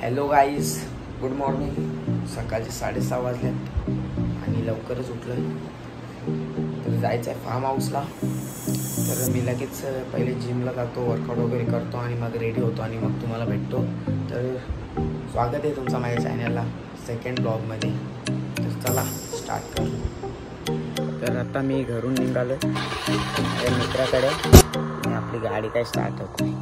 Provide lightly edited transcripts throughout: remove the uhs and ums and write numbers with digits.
Hello guys, good morning. सकाळचे 6:30 वाजलेत आणि लवकरच उठलोय. तर जायचं आहे फार्म हाऊसला. तर मी लगेच पहिले जिमला जातो, वर्कआउट वगैरे करतो आणि मग रेडी होतो आणि मग तुम्हाला भेटतो. तर स्वागत आहे तुमचं माझ्या चॅनलला सेकंड ब्लॉगमध्ये. तर चला स्टार्ट करू. तर आता मी घरून निघालो मित्राकडे आणि आपली गाडी काय स्टार्ट होत नाही.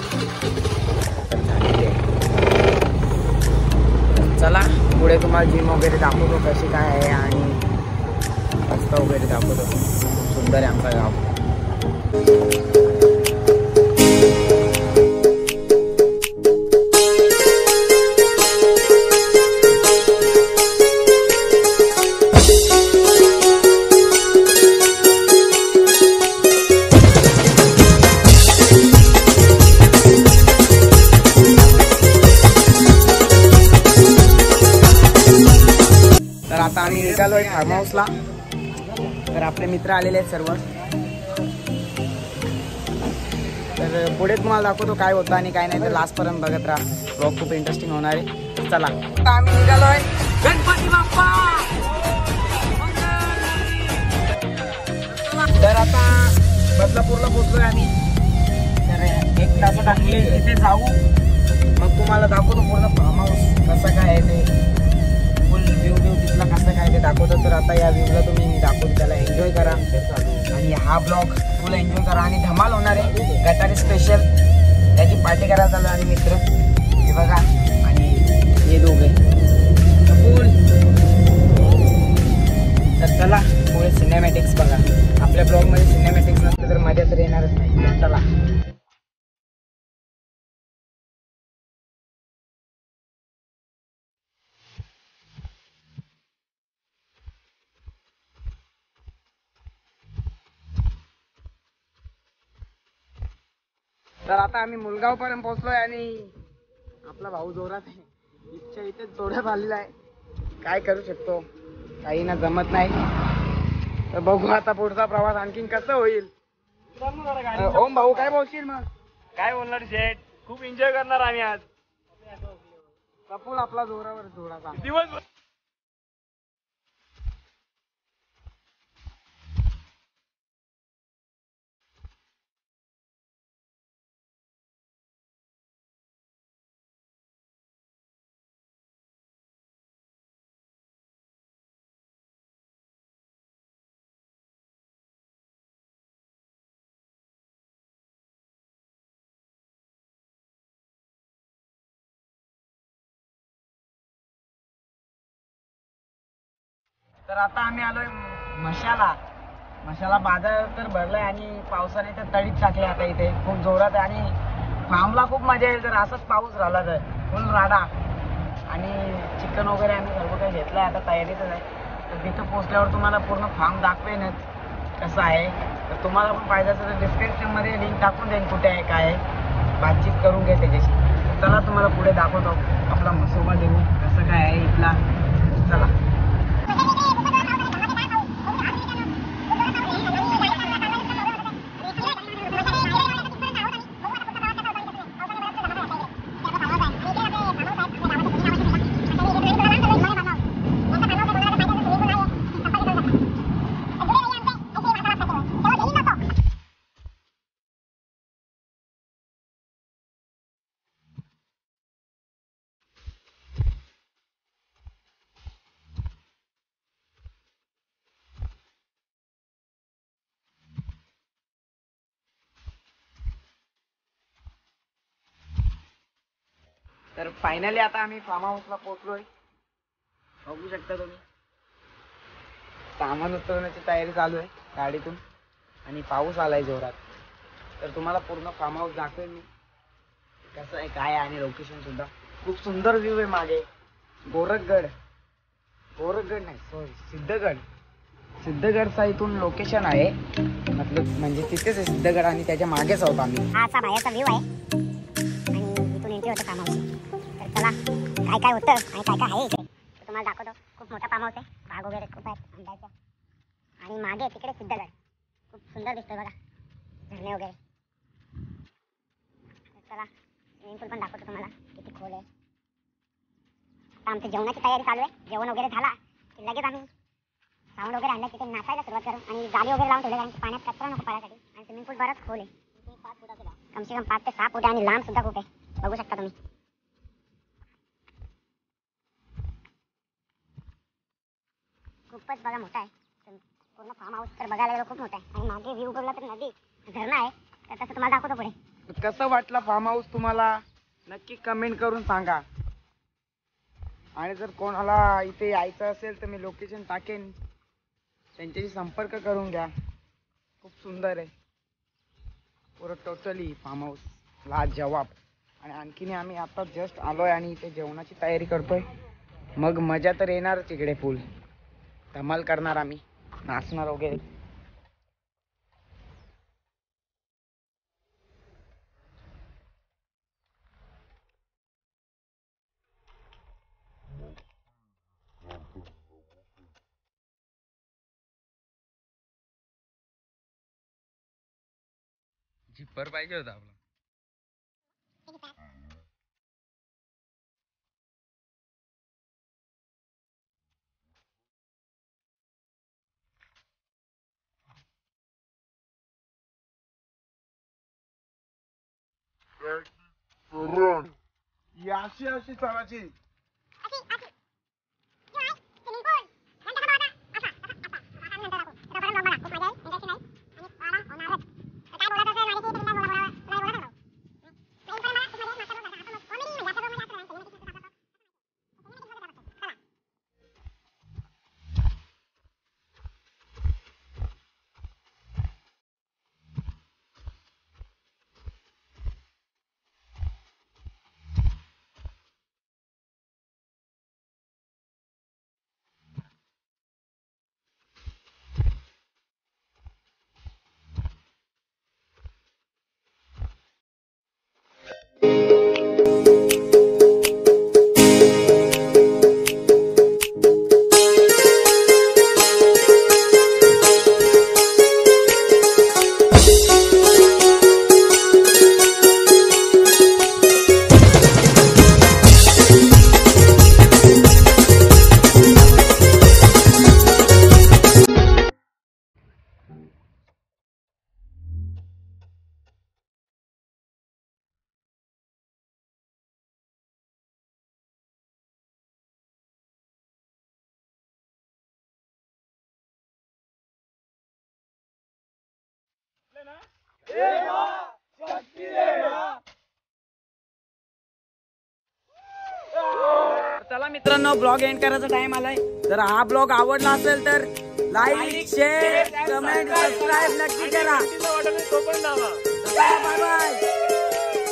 चला पुढे तुम्हाला जिम वगैरे दाखवतो कशी काय आहे आणि रस्ता वगैरे दाखवतो. सुंदर आहे आमचं गाव. तर आता आम्ही निघालो आहे फार्म हाऊसला. तर आपले मित्र आलेले आहेत सर्व. तर पुढे तुम्हाला दाखवतो काय होतं आणि काय नाही. तर लास्टपर्यंत बघत राहा, ब्लॉग खूप इंटरेस्टिंग होणार आहे. चला आता आम्ही निघालो आहे. गणपती बाप्पा. तर आता बदलापूरला पोहोचलोय आम्ही. तर एक तास टाकली तिथे जाऊ, मग तुम्हाला दाखवतो पूर्ण फार्म हाऊस कसं काय आहे ते. फुल व्ह्यू तिथला कसं काय ते दाखवतो. तर आता या व्ह्यूला तुम्ही दाखवतो, त्याला एन्जॉय करा आणि हा ब्लॉग फुल एन्जॉय करा. आणि धमाल होणार आहे गटारी स्पेशल, त्याची पार्टी करायला चालू आणि मित्र हे बघा आणि हे दोघे फुल. तर चला पुढे सिनेमॅटिक्स बघा. आपल्या ब्लॉगमध्ये सिनेमॅटिक्स नसते तर मजा तर येणारच नाही. तर चला. तर आता आम्ही मुलगाव पर्यंत पोहोचलोय आणि आपला भाऊ जोरात आहे. इच्छा इथे जोरात आलेला आहे. काय करू शकतो, काही ना जमत नाही. तर बघू आता पुढचा प्रवास आणखीन कसं होईल. ओम भाऊ काय बोलशील मग? काय बोलणार शेठ, खूप एन्जॉय करणार आम्ही आज. कपूल आपला जोरावर जोराचा. दिवस तर आता आम्ही आलोय मशाला बाजार तर भरलाय आणि पावसाने तर तळीत टाकले. आता इथे खूप जोरात आहे आणि फार्मला खूप मजा येईल जर असंच पाऊस झाला तर. फुल राडा आणि चिकन वगैरे आम्ही सर्व काही घेतलंय, आता तयारीतच आहे. तर तिथं पोहोचल्यावर तुम्हाला पूर्ण फार्म दाखवेनच कसं आहे. तर तुम्हाला पण पाहिजे असेल तर डिस्क्रिप्शनमध्ये लिंक टाकून देईन कुठे आहे काय आहे, बातचीत करून घे त्याच्याशी. तर चला तुम्हाला पुढे दाखवतो आपला मसोबा देऊ कसं काय आहे इथला. चला. तर फायनली आता आम्ही फार्म हाऊसला पोहोचलोय. बघू शकता तुम्ही, सामान उतरवण्याची तयारी चालू आहे गाडीतून आणि पाऊस आलाय जोरात. तर तुम्हाला पूर्ण फार्म हाऊस दाखवेन मी कसं आहे काय आहे. आणि लोकेशन सुद्धा खूप सुंदर व्ह्यू आहे मागे. गोरखगड नाही सॉरी सिद्धगडचा इथून लोकेशन आहे. म्हणजे तिथेच आहे सिद्धगड आणि त्याच्या मागेच आहोत आम्ही. हा असा बाहेरचा व्ह्यू आहे आणि इथून एंट्री होतं फार्म हाऊस. तर चला काय काय होतं आणि काय काय आहे इथे तर तुम्हाला दाखवतो. खूप मोठा फार्म हाऊस आहे, बाग वगैरे खूप आहेत आंब्याच्या आणि मागे तिकडे सिद्धगड खूप सुंदर दिसतोय बघा, झरणे वगैरे. चला स्विमिंग पूल पण दाखवतो तुम्हाला किती खोल आहे. आता आमची जेवणाची तयारी चालू आहे. जेवण वगैरे झाला की लगेच आम्ही साऊंड वगैरे आणलं तिथे नाचायला सुरुवात करू आणि गाडी वगैरे लावून ठेवले कारण की पाण्यात कचरा नको पडायसाठी. आणि स्विमिंग पूल बरंच खोल आहे, कमसे कम 5 ते 6 फूट आहे आणि लांब सुद्धा खूप आहे, बघू शकता तुम्ही. खूपच बघा मोठा आहे पूर्ण फार्म हाऊस. तर बघायला गेलो खूप मोठा आहे आणि मागे व्ह्यू बघला तर नदी धरणं आहे. तर तसं तुम्हाला दाखवतो पुढे. कसं वाटलं फार्म हाऊस तुम्हाला नक्की कमेंट करून सांगा. आणि जर कोणाला इथे यायचं असेल तर मी लोकेशन टाकेन, त्यांच्याशी संपर्क करून घ्या. खूप सुंदर आहे पुरं टोटली फार्म हाऊस लाजवाब. आणि आणखीन आम्ही आता जस्ट आलोय आणि इथे जेवणाची तयारी करतोय. मग मजा तर येणारच इकडे, फुल धमाल करणार आम्ही, नाचणार वगैरे. झिप्पर पाहिजे होता आपला. अशी अशी चालायची. चला मित्रांनो, ब्लॉग एंड करायचा टाइम आलाय. जर हा ब्लॉग आवडला असेल तर लाईक, शेअर, कमेंट, सबस्क्राईब नक्की करा. Bye bye.